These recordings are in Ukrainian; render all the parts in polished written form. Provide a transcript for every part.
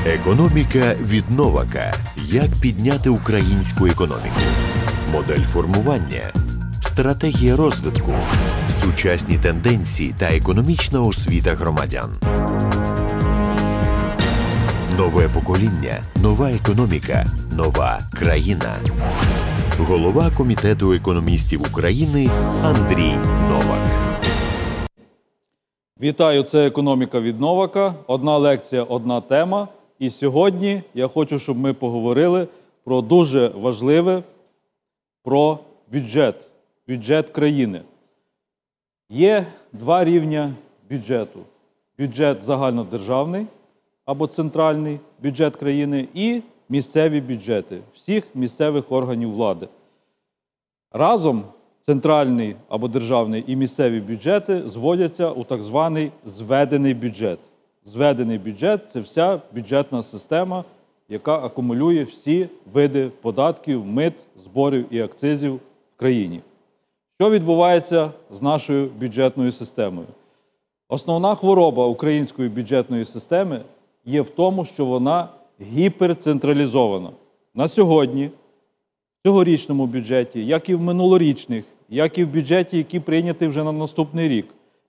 Економіка від Новака. Як підняти українську економіку? Модель формування, стратегія розвитку, сучасні тенденції та економічна освіта громадян. Нове покоління, нова економіка, нова країна. Голова Комітету економістів України Андрій Новак. Вітаю, це «Економіка від Новака». Одна лекція, одна тема. І сьогодні я хочу, щоб ми поговорили про дуже важливе, про бюджет, бюджет країни. Є два рівня бюджету. Бюджет загальнодержавний або центральний бюджет країни і місцеві бюджети всіх місцевих органів влади. Разом центральний або державний і місцеві бюджети зводяться у так званий зведений бюджет. Зведений бюджет – це вся бюджетна система, яка акумулює всі види податків, мит, зборів і акцизів в країні. Що відбувається з нашою бюджетною системою? Основна хвороба української бюджетної системи є в тому, що вона гіперцентралізована. На сьогодні, в цьогорічному бюджеті, як і в минулорічних, як і в бюджеті, який прийнятий вже на наступний рік,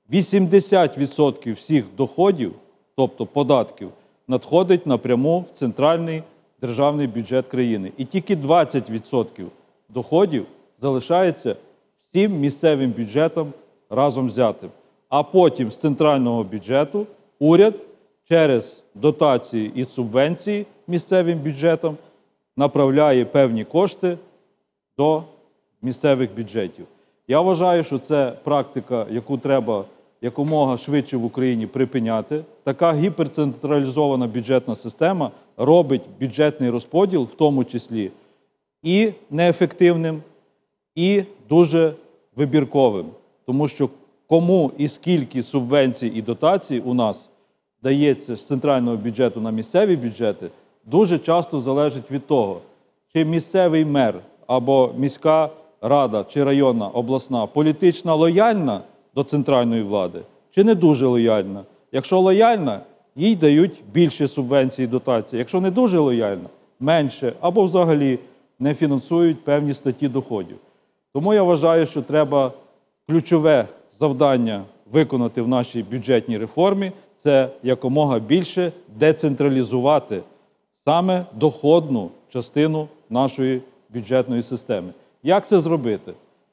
80% всіх доходів, тобто податків, надходить напряму в центральний державний бюджет країни. І тільки 20% доходів залишається всім місцевим бюджетам разом взятим. А потім з центрального бюджету уряд через дотації і субвенції місцевим бюджетам направляє певні кошти до місцевих бюджетів. Я вважаю, що це практика, яку треба якомога швидше в Україні припиняти. Така гіперцентралізована бюджетна система робить бюджетний розподіл, в тому числі, і неефективним, і дуже вибірковим. Тому що кому і скільки субвенцій і дотацій у нас дається з центрального бюджету на місцеві бюджети, дуже часто залежить від того, чи місцевий мер або міська рада, чи районна, обласна політично лояльна до центральної влади, чи не дуже лояльна. Якщо лояльна, їй дають більше субвенцій і дотацій. Якщо не дуже лояльна, менше, або взагалі не фінансують певні статті доходів. Тому я вважаю, що треба ключове завдання виконати в нашій бюджетній реформі – це якомога більше децентралізувати саме доходну частину нашої бюджетної системи. Як це зробити?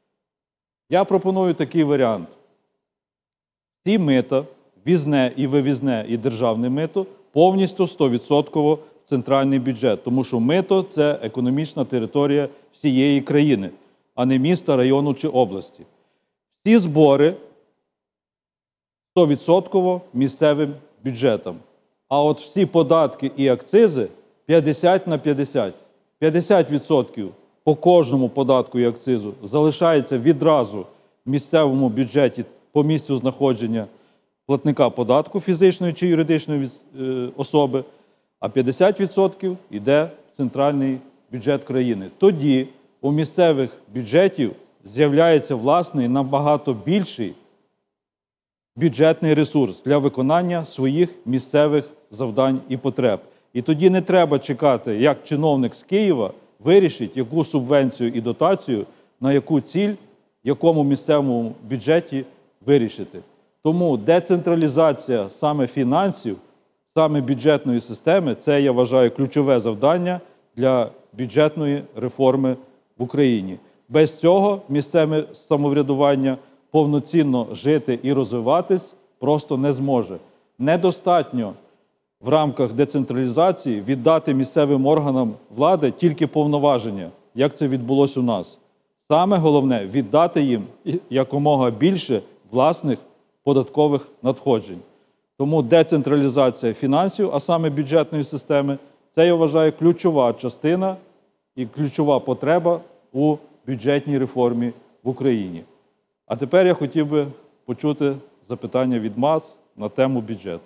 Я пропоную такий варіант. Всі мита, ввізне і вивізне, і державне мито, повністю 100% в центральний бюджет. Тому що мито – це економічна територія всієї країни, а не міста, району чи області. Всі збори 100% місцевим бюджетам. А от всі податки і акцизи 50 на 50. 50% по кожному податку і акцизу залишається відразу в місцевому бюджеті по місцю знаходження платника податку фізичної чи юридичної особи, а 50% йде в центральний бюджет країни. Тоді у місцевих бюджетів з'являється власний набагато більший бюджетний ресурс для виконання своїх місцевих завдань і потреб. І тоді не треба чекати, як чиновник з Києва вирішить, яку субвенцію і дотацію, на яку ціль, якому місцевому бюджеті вирішити. Тому децентралізація саме фінансів, саме бюджетної системи – це, я вважаю, ключове завдання для бюджетної реформи в Україні. Без цього місцеве самоврядування повноцінно жити і розвиватись просто не зможе. Недостатньо в рамках децентралізації віддати місцевим органам влади тільки повноваження, як це відбулося у нас. Саме головне – віддати їм якомога більше власних податкових надходжень. Тому децентралізація фінансів, а саме бюджетної системи, це, я вважаю, ключова частина і ключова потреба у бюджетній реформі в Україні. А тепер я хотів би почути запитання від вас на тему бюджету.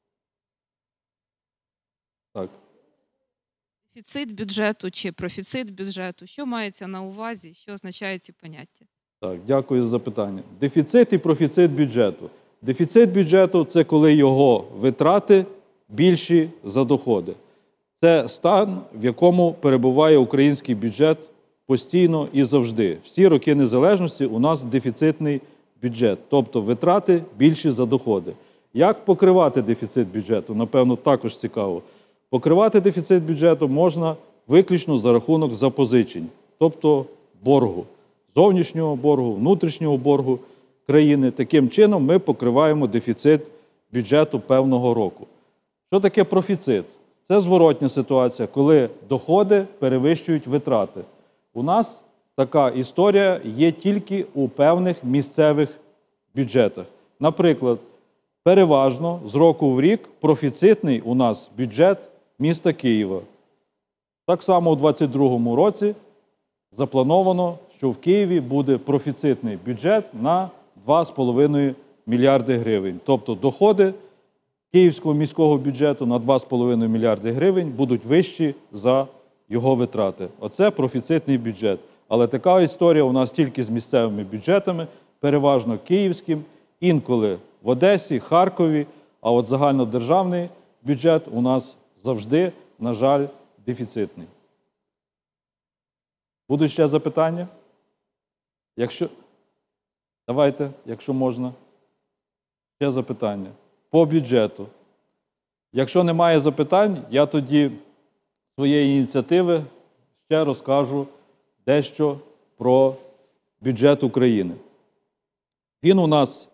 Так. Дефіцит бюджету чи профіцит бюджету? Що мається на увазі? Що означають ці поняття? Так, дякую за запитання. Дефіцит і профіцит бюджету. Дефіцит бюджету – це коли його витрати більші за доходи. Це стан, в якому перебуває український бюджет постійно і завжди. Всі роки незалежності у нас дефіцитний бюджет, тобто витрати більші за доходи. Як покривати дефіцит бюджету? Напевно, також цікаво. Покривати дефіцит бюджету можна виключно за рахунок запозичень, тобто боргу, зовнішнього боргу, внутрішнього боргу країни. Таким чином ми покриваємо дефіцит бюджету певного року. Що таке профіцит? Це зворотня ситуація, коли доходи перевищують витрати. У нас така історія є тільки у певних місцевих бюджетах. Наприклад, переважно з року в рік профіцитний у нас бюджет міста Києва. Так само у 2022 році заплановано, що в Києві буде профіцитний бюджет на 2,5 мільярди гривень. Тобто доходи Київського міського бюджету на 2,5 мільярди гривень будуть вищі за його витрати. Оце профіцитний бюджет. Але така історія у нас тільки з місцевими бюджетами, переважно київським, інколи в Одесі, Харкові, а от загальнодержавний бюджет у нас завжди, на жаль, дефіцитний. Будуть ще запитання? Давайте, якщо можна. Ще запитання. По бюджету. Якщо немає запитань, я тоді своєї ініціативи ще розкажу дещо про бюджет України. Він у нас,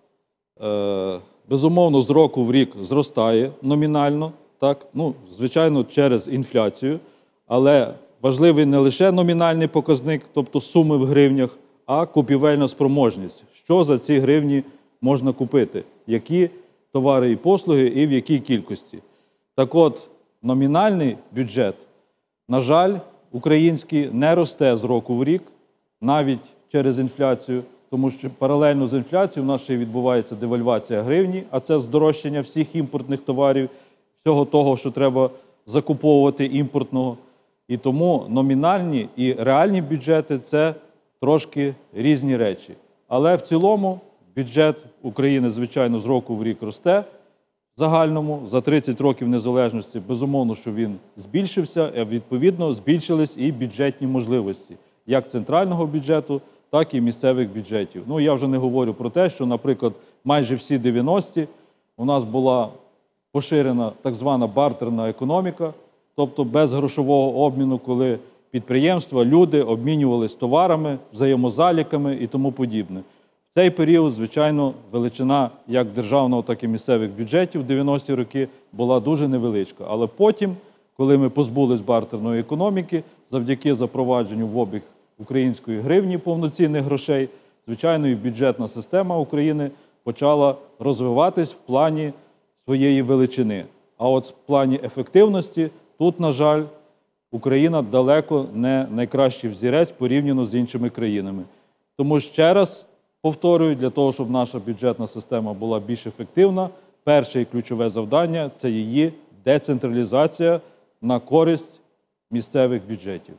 безумовно, з року в рік зростає номінально, так? Звичайно, через інфляцію, але важливий не лише номінальний показник, тобто суми в гривнях, а купівельна спроможність. Що за ці гривні можна купити? Які товари і послуги і в якій кількості? Так от, номінальний бюджет, на жаль, український не росте з року в рік, навіть через інфляцію, тому що паралельно з інфляцією у нас ще відбувається девальвація гривні, а це здорожчання всіх імпортних товарів, всього того, що треба закуповувати імпортного. І тому номінальні і реальні бюджети – це трошки різні речі. Але в цілому бюджет України, звичайно, з року в рік росте в загальному. За 30 років незалежності, безумовно, що він збільшився, а відповідно збільшились і бюджетні можливості, як центрального бюджету, так і місцевих бюджетів. Я вже не говорю про те, що, наприклад, майже всі 90-ті у нас була поширена так звана бартерна економіка, тобто без грошового обміну, коли підприємства, люди обмінювалися товарами, взаємозаліками і тому подібне. В цей період, звичайно, величина як державного, так і місцевих бюджетів в 90-ті роки була дуже невеличка. Але потім, коли ми позбулись бартерної економіки, завдяки запровадженню в обіг української гривні повноцінних грошей, звичайно, і бюджетна система України почала розвиватись в плані своєї величини. А от в плані ефективності тут, на жаль, Україна далеко не найкращий взірець порівняно з іншими країнами. Тому ще раз повторюю, для того, щоб наша бюджетна система була більш ефективна, перше і ключове завдання – це її децентралізація на користь місцевих бюджетів.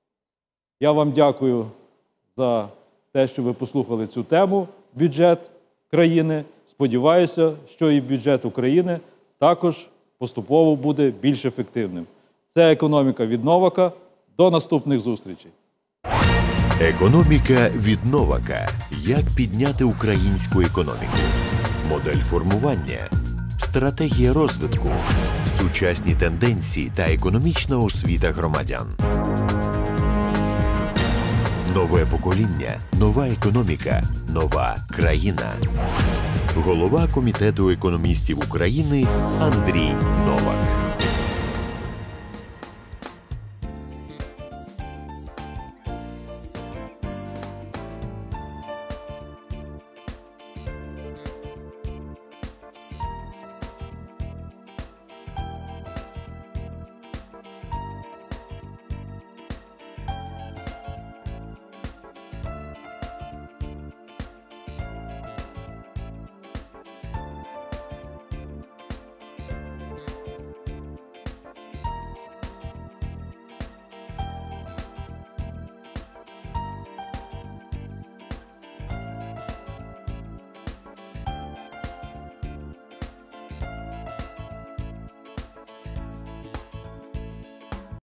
Я вам дякую за те, що ви послухали цю тему «Бюджет країни». Сподіваюся, що і бюджет України також поступово буде більш ефективним. Це «Економіка» від Новака. До наступних зустрічей. Економіка від Новака. Як підняти українську економіку? Модель формування, стратегія розвитку, сучасні тенденції та економічна освіта громадян. Нове покоління, нова економіка, нова країна. Голова Комітету економістів України Андрій Новак.